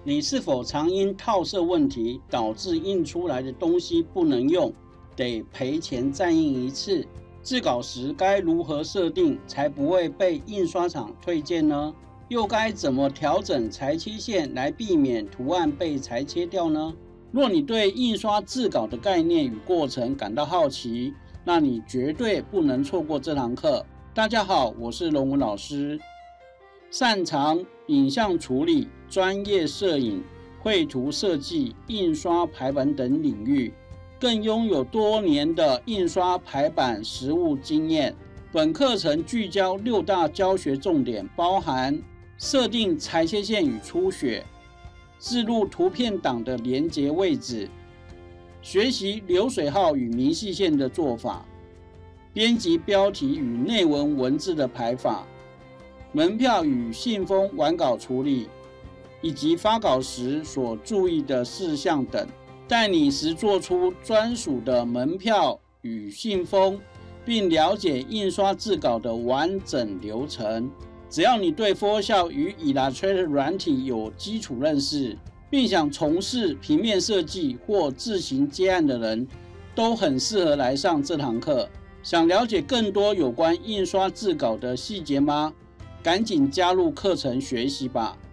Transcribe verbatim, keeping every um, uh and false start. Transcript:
你是否常因套色问题导致印出来的东西不能用，得赔钱再印一次？制稿时该如何设定才不会被印刷厂退件呢？又该怎么调整裁切线来避免图案被裁切掉呢？若你对印刷制稿的概念与过程感到好奇，那你绝对不能错过这堂课。大家好，我是龙文老师，擅长影像处理、专业摄影、绘图设计、印刷排版等领域，更拥有多年的印刷排版实务经验。本课程聚焦六大教学重点，包含设定裁切线与出血、置入图片档的连结位置、学习流水号与明细线的做法、编辑标题与内文文字的排法、门票与信封完稿处理，以及发稿时所注意的事项等，带你实做出专属的门票与信封，并了解印刷制稿的完整流程。只要你对 Photoshop 与 Illustrator 软体有基础认识，并想从事平面设计或自行接案的人，都很适合来上这堂课。想了解更多有关印刷制稿的细节吗？赶紧加入课程学习吧！